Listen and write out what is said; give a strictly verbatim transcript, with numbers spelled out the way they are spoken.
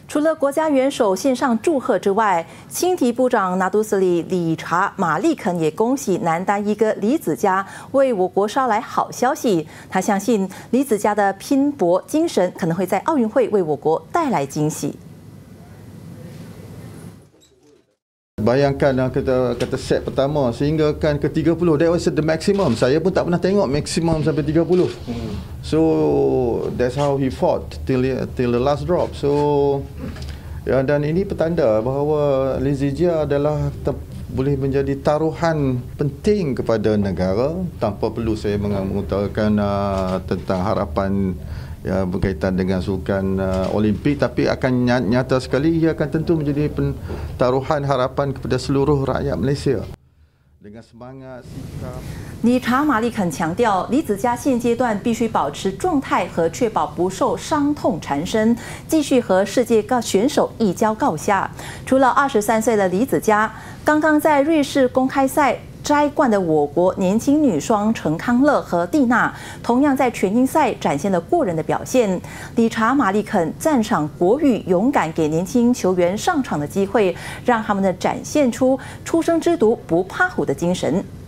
除了国家元首献上祝贺之外，青体部长拿督斯里礼查马力肯也恭喜男单一哥李梓嘉为我国捎来好消息。他相信李梓嘉的拼搏精神可能会在奥运会为我国带来惊喜。 Bayangkan kata kata set pertama sehingga kan ke tiga puluh, that was the maximum. Saya pun tak pernah tengok maksimum sampai tiga puluh. So that's how he fought till till the last drop. So ya, dan ini petanda bahawa Licijia adalah boleh menjadi taruhan penting kepada negara tanpa perlu saya mengutarakan uh, tentang harapan ya, berkaitan dengan sukan uh, Olimpik, tapi akan nyata sekali ia akan tentu menjadi taruhan harapan kepada seluruh rakyat Malaysia. Dengan semangat sikap。 理查马力肯强调，李梓嘉现阶段必须保持状态和确保不受伤痛缠身，继续和世界各选手一较高下。除了二十三岁的李梓嘉，刚刚在瑞士公开赛 摘冠的我国年轻女双陈康乐和蒂娜，同样在全英赛展现了过人的表现。理查马力肯赞赏国羽勇敢给年轻球员上场的机会，让他们的展现出初生之犊不怕虎的精神。